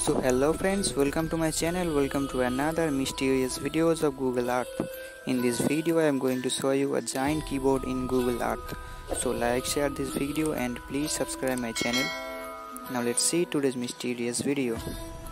So hello friends, welcome to my channel, welcome to another mysterious videos of Google Earth. In this video I am going to show you a giant keyboard in Google Earth. So like, share this video and please subscribe my channel. Now let's see today's mysterious video.